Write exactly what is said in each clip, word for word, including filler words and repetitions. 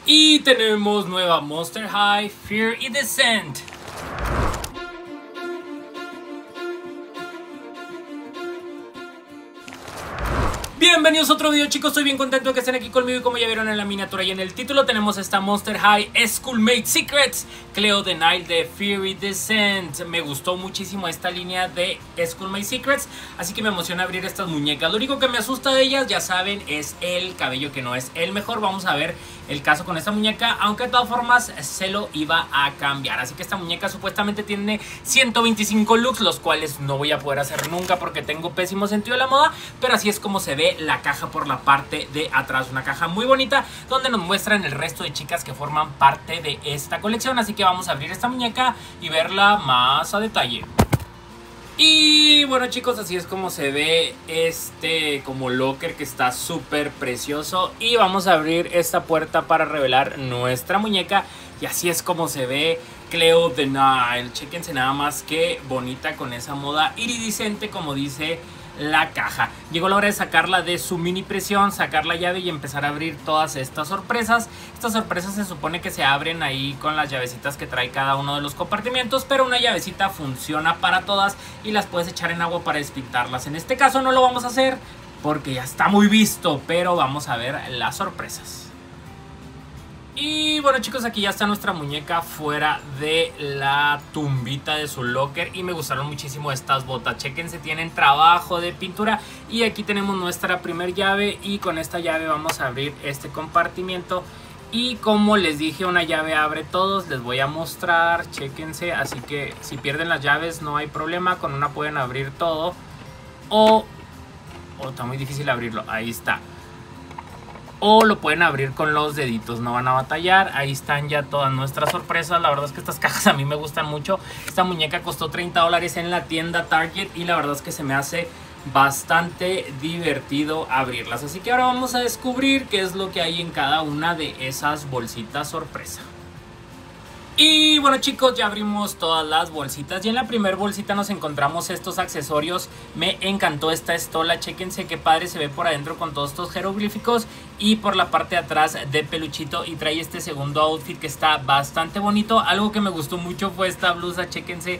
Y tenemos nueva Monster High, Fear y Descent. Bienvenidos a otro video, chicos, estoy bien contento de que estén aquí conmigo y como ya vieron en la miniatura y en el título tenemos esta Monster High Schoolmate Secrets Cleo the Nile de Fury Descent. Me gustó muchísimo esta línea de Schoolmate Secrets, así que me emociona abrir estas muñecas. Lo único que me asusta de ellas, ya saben, es el cabello que no es el mejor. Vamos a ver el caso con esta muñeca, aunque de todas formas se lo iba a cambiar. Así que esta muñeca supuestamente tiene ciento veinticinco looks, los cuales no voy a poder hacer nunca porque tengo pésimo sentido de la moda, pero así es como se ve la caja por la parte de atrás. Una caja muy bonita donde nos muestran el resto de chicas que forman parte de esta colección. Así que vamos a abrir esta muñeca y verla más a detalle. Y bueno, chicos, así es como se ve este como locker, que está súper precioso. Y vamos a abrir esta puerta para revelar nuestra muñeca. Y así es como se ve Cleo the Nile. Chéquense nada más que bonita con esa moda iridiscente, como dice la caja. Llegó la hora de sacarla de su mini presión, sacar la llave y empezar a abrir todas estas sorpresas. Estas sorpresas se supone que se abren ahí con las llavecitas que trae cada uno de los compartimientos, pero una llavecita funciona para todas y las puedes echar en agua para despintarlas. En este caso no lo vamos a hacer porque ya está muy visto, pero vamos a ver las sorpresas. Y bueno, chicos, aquí ya está nuestra muñeca fuera de la tumbita de su locker. Y me gustaron muchísimo estas botas. Chequense, tienen trabajo de pintura. Y aquí tenemos nuestra primer llave. Y con esta llave vamos a abrir este compartimiento. Y como les dije, una llave abre todos. Les voy a mostrar, chequense. Así que si pierden las llaves no hay problema. Con una pueden abrir todo. O, o está muy difícil abrirlo. Ahí está. O lo pueden abrir con los deditos, no van a batallar. Ahí están ya todas nuestras sorpresas. La verdad es que estas cajas a mí me gustan mucho. Esta muñeca costó treinta dólares en la tienda Target y la verdad es que se me hace bastante divertido abrirlas. Así que ahora vamos a descubrir qué es lo que hay en cada una de esas bolsitas sorpresa. Y bueno, chicos, ya abrimos todas las bolsitas y en la primera bolsita nos encontramos estos accesorios. Me encantó esta estola, chéquense qué padre se ve por adentro con todos estos jeroglíficos y por la parte de atrás de peluchito, y trae este segundo outfit que está bastante bonito. Algo que me gustó mucho fue esta blusa, chéquense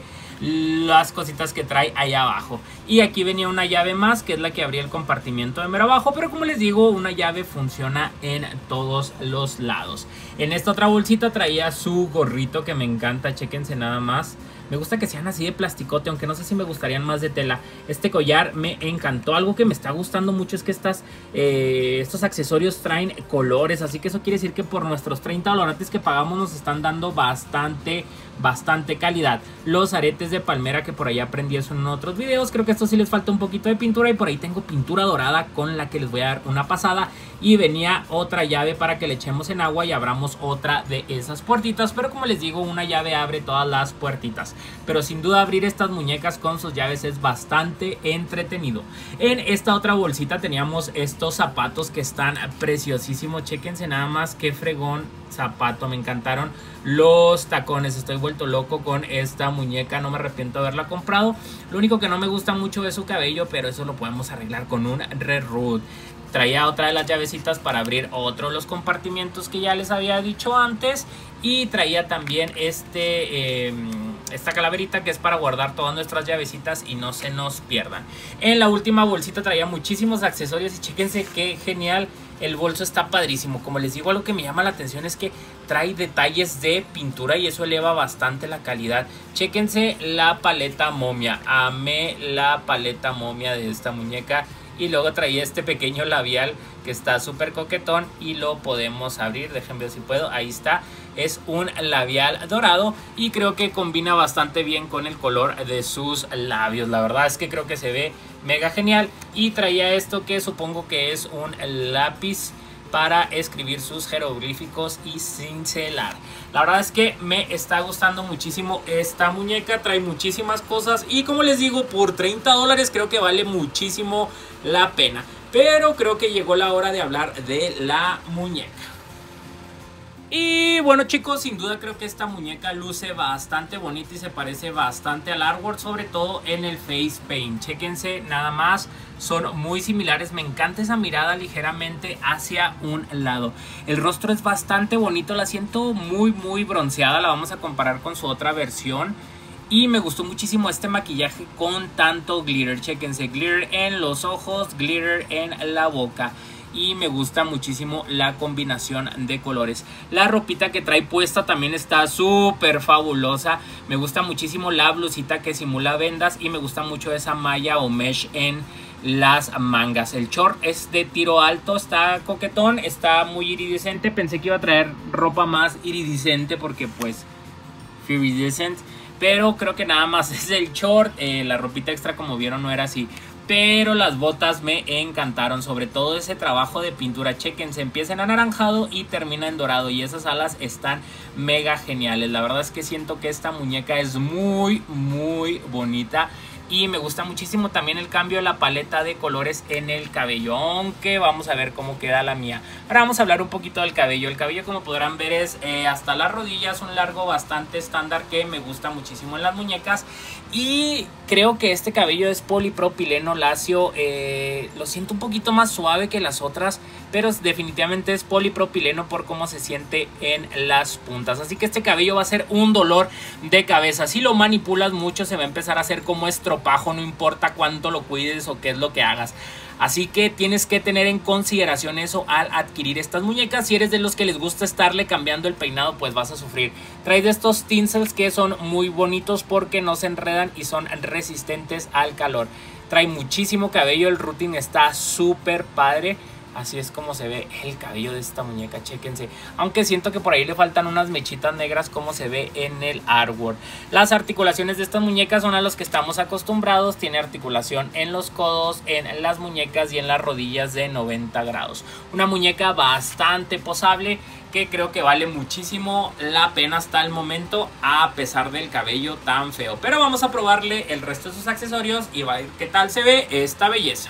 las cositas que trae allá abajo. Y aquí venía una llave más, que es la que abría el compartimiento de mero abajo, pero como les digo, una llave funciona en todos los lados. En esta otra bolsita traía su gorrito que me encanta, chéquense nada más. Me gusta que sean así de plasticote, aunque no sé si me gustarían más de tela. Este collar me encantó. Algo que me está gustando mucho es que estas, eh, estos accesorios traen colores, así que eso quiere decir que por nuestros treinta dólares que pagamos nos están dando bastante, bastante calidad. Los aretes de palmera, que por ahí aprendí eso en otros videos. Creo que esto sí les falta un poquito de pintura y por ahí tengo pintura dorada con la que les voy a dar una pasada. Y venía otra llave para que le echemos en agua y abramos otra de esas puertitas. Pero como les digo, una llave abre todas las puertitas. Pero sin duda abrir estas muñecas con sus llaves es bastante entretenido. En esta otra bolsita teníamos estos zapatos que están preciosísimos. Chéquense nada más qué fregón zapato, me encantaron los tacones. Estoy vuelto loco con esta muñeca, no me arrepiento de haberla comprado. Lo único que no me gusta mucho es su cabello, pero eso lo podemos arreglar con un re-root. Traía otra de las llavecitas para abrir otro de los compartimientos que ya les había dicho antes. Y traía también este, eh, esta calaverita que es para guardar todas nuestras llavecitas y no se nos pierdan. En la última bolsita traía muchísimos accesorios y chéquense qué genial. El bolso está padrísimo. Como les digo, algo que me llama la atención es que trae detalles de pintura y eso eleva bastante la calidad. Chéquense la paleta momia. Amé la paleta momia de esta muñeca. Y luego traía este pequeño labial que está súper coquetón y lo podemos abrir. Déjenme ver si puedo. Ahí está. Es un labial dorado y creo que combina bastante bien con el color de sus labios. La verdad es que creo que se ve mega genial. Y traía esto que supongo que es un lápiz para escribir sus jeroglíficos y cincelar. La verdad es que me está gustando muchísimo esta muñeca. Trae muchísimas cosas y como les digo, por treinta dólares creo que vale muchísimo la pena. Pero creo que llegó la hora de hablar de la muñeca. Y bueno chicos, sin duda creo que esta muñeca luce bastante bonita y se parece bastante al artwork, sobre todo en el face paint. Chéquense nada más, son muy similares. Me encanta esa mirada ligeramente hacia un lado. El rostro es bastante bonito, la siento muy muy bronceada. La vamos a comparar con su otra versión. Y me gustó muchísimo este maquillaje con tanto glitter. Chéquense, glitter en los ojos, glitter en la boca. Y me gusta muchísimo la combinación de colores. La ropita que trae puesta también está súper fabulosa. Me gusta muchísimo la blusita que simula vendas. Y me gusta mucho esa malla o mesh en las mangas. El short es de tiro alto, está coquetón, está muy iridiscente. Pensé que iba a traer ropa más iridiscente porque pues iridescent, pero creo que nada más es el short. eh, La ropita extra, como vieron, no era así. Pero las botas me encantaron, sobre todo ese trabajo de pintura. Chequense, empieza en anaranjado y termina en dorado. Y esas alas están mega geniales. La verdad es que siento que esta muñeca es muy, muy bonita. Y me gusta muchísimo también el cambio de la paleta de colores en el cabello, aunque vamos a ver cómo queda la mía. Ahora vamos a hablar un poquito del cabello. El cabello, como podrán ver, es eh, hasta las rodillas, un largo bastante estándar que me gusta muchísimo en las muñecas. Y creo que este cabello es polipropileno lacio, eh, lo siento un poquito más suave que las otras, pero definitivamente es polipropileno por cómo se siente en las puntas. Así que este cabello va a ser un dolor de cabeza. Si lo manipulas mucho se va a empezar a hacer como estropajo, no importa cuánto lo cuides o qué es lo que hagas. Así que tienes que tener en consideración eso al adquirir estas muñecas. Si eres de los que les gusta estarle cambiando el peinado, pues vas a sufrir. Trae de estos tinsels que son muy bonitos porque no se enredan y son resistentes al calor. Trae muchísimo cabello, el routine está súper padre. Así es como se ve el cabello de esta muñeca, chéquense. Aunque siento que por ahí le faltan unas mechitas negras como se ve en el artwork. Las articulaciones de estas muñecas son a las que estamos acostumbrados. Tiene articulación en los codos, en las muñecas y en las rodillas de noventa grados. Una muñeca bastante posable que creo que vale muchísimo la pena hasta el momento, a pesar del cabello tan feo. Pero vamos a probarle el resto de sus accesorios y va a ver qué tal se ve esta belleza.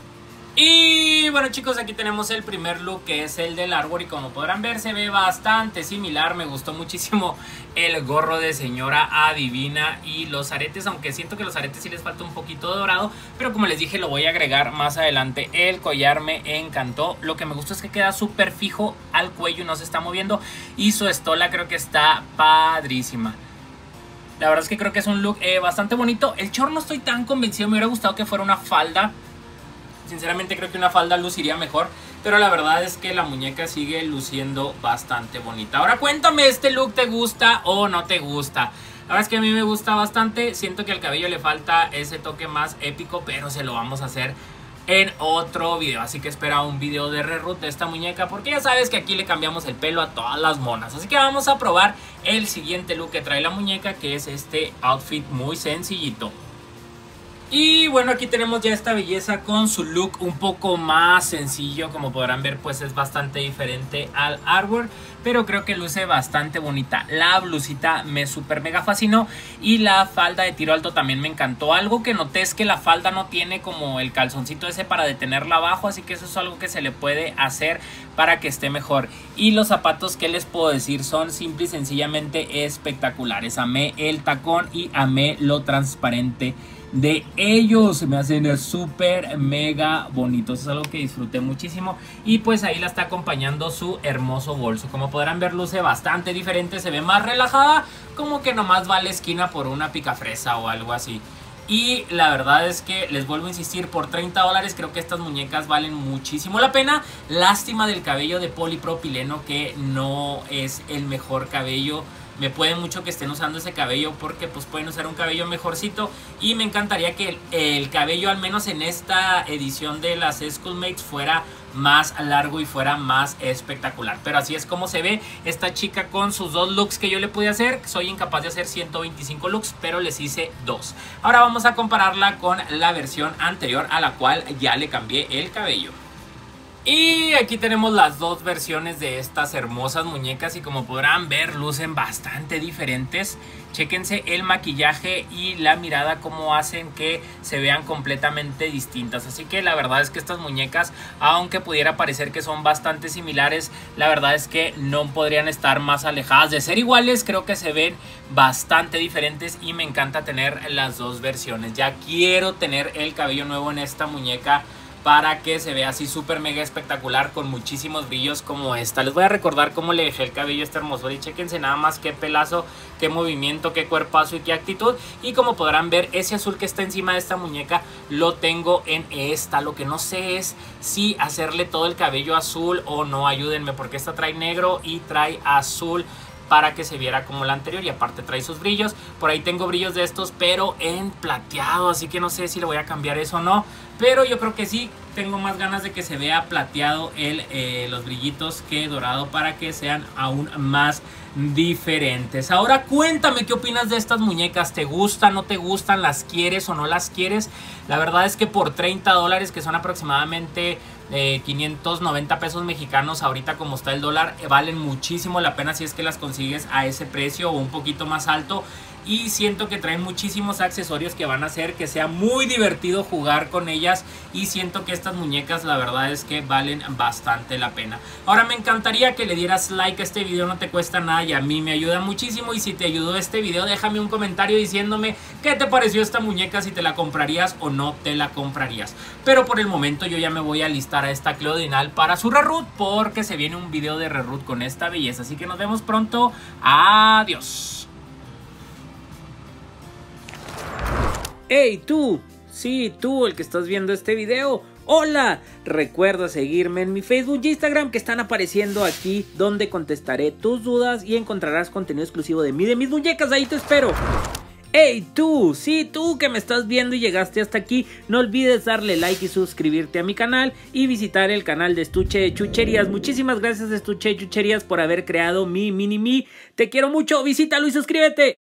Y bueno chicos, aquí tenemos el primer look, que es el del artwork, y como podrán ver se ve bastante similar. Me gustó muchísimo el gorro de señora adivina y los aretes, aunque siento que los aretes sí les falta un poquito de dorado, pero como les dije lo voy a agregar más adelante. El collar me encantó, lo que me gustó es que queda súper fijo al cuello y no se está moviendo, y su estola creo que está padrísima. La verdad es que creo que es un look eh, bastante bonito. El short no estoy tan convencido, me hubiera gustado que fuera una falda. Sinceramente creo que una falda luciría mejor, pero la verdad es que la muñeca sigue luciendo bastante bonita. Ahora cuéntame, ¿este look te gusta o no te gusta? La verdad es que a mí me gusta bastante. Siento que al cabello le falta ese toque más épico, pero se lo vamos a hacer en otro video. Así que espera un video de reroot de esta muñeca, porque ya sabes que aquí le cambiamos el pelo a todas las monas. Así que vamos a probar el siguiente look que trae la muñeca, que es este outfit muy sencillito. Y bueno, aquí tenemos ya esta belleza con su look un poco más sencillo. Como podrán ver, pues es bastante diferente al artwork, pero creo que luce bastante bonita. La blusita me super mega fascinó y la falda de tiro alto también me encantó. Algo que noté es que la falda no tiene como el calzoncito ese para detenerla abajo, así que eso es algo que se le puede hacer para que esté mejor. Y los zapatos, ¿qué les puedo decir? Son simple y sencillamente espectaculares. Amé el tacón y amé lo transparente de ellos, se me hacen súper mega bonitos. Es algo que disfruté muchísimo. Y pues ahí la está acompañando su hermoso bolso. Como podrán ver, luce bastante diferente, se ve más relajada, como que nomás va a la esquina por una picafresa o algo así. Y la verdad es que les vuelvo a insistir, por treinta dólares creo que estas muñecas valen muchísimo la pena. Lástima del cabello de polipropileno, que no es el mejor cabello. Me puede mucho que estén usando ese cabello, porque pues pueden usar un cabello mejorcito. Y me encantaría que el, el cabello, al menos en esta edición de las Schoolmates, fuera más largo y fuera más espectacular. Pero así es como se ve esta chica con sus dos looks que yo le pude hacer. Soy incapaz de hacer ciento veinticinco looks, pero les hice dos. Ahora vamos a compararla con la versión anterior, a la cual ya le cambié el cabello. Y aquí tenemos las dos versiones de estas hermosas muñecas y como podrán ver lucen bastante diferentes. Chéquense el maquillaje y la mirada como hacen que se vean completamente distintas. Así que la verdad es que estas muñecas, aunque pudiera parecer que son bastante similares, la verdad es que no podrían estar más alejadas de ser iguales. Creo que se ven bastante diferentes y me encanta tener las dos versiones. Ya quiero tener el cabello nuevo en esta muñeca para que se vea así súper mega espectacular con muchísimos brillos como esta. Les voy a recordar cómo le dejé el cabello a esta hermosura y chéquense nada más qué pelazo, qué movimiento, qué cuerpazo y qué actitud. Y como podrán ver, ese azul que está encima de esta muñeca lo tengo en esta. Lo que no sé es si hacerle todo el cabello azul o no, ayúdenme, porque esta trae negro y trae azul para que se viera como la anterior y aparte trae sus brillos. Por ahí tengo brillos de estos pero en plateado, así que no sé si le voy a cambiar eso o no, pero yo creo que sí, tengo más ganas de que se vea plateado el, eh, los brillitos que dorado para que sean aún más diferentes. Ahora cuéntame qué opinas de estas muñecas. ¿Te gustan, no te gustan? ¿Las quieres o no las quieres? La verdad es que por treinta dólares, que son aproximadamente eh, quinientos noventa pesos mexicanos ahorita como está el dólar, eh, valen muchísimo la pena si es que las consigues a ese precio o un poquito más alto. Y siento que traen muchísimos accesorios que van a hacer que sea muy divertido jugar con ellas. Y siento que estas muñecas la verdad es que valen bastante la pena. Ahora me encantaría que le dieras like a este video, no te cuesta nada y a mí me ayuda muchísimo. Y si te ayudó este video, déjame un comentario diciéndome qué te pareció esta muñeca, si te la comprarías o no te la comprarías. Pero por el momento yo ya me voy a alistar a esta Cleo de Nile para su reroot, porque se viene un video de reroot con esta belleza. Así que nos vemos pronto. Adiós. ¡Hey tú! Sí, tú, el que estás viendo este video. ¡Hola! Recuerda seguirme en mi Facebook y Instagram que están apareciendo aquí, donde contestaré tus dudas y encontrarás contenido exclusivo de mí, de mis muñecas. Ahí te espero. ¡Hey tú! Sí, tú que me estás viendo y llegaste hasta aquí, no olvides darle like y suscribirte a mi canal y visitar el canal de Estuche de Chucherías. Muchísimas gracias, Estuche de Chucherías, por haber creado mi mini me. Te quiero mucho, visítalo y suscríbete.